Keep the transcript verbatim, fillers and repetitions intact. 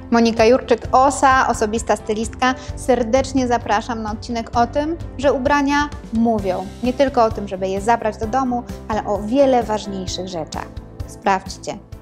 Monika Jurczyk-Osa, osobista stylistka. Serdecznie zapraszam na odcinek o tym, że ubrania mówią. Nie tylko o tym, żeby je zabrać do domu, ale o wiele ważniejszych rzeczach. Sprawdźcie.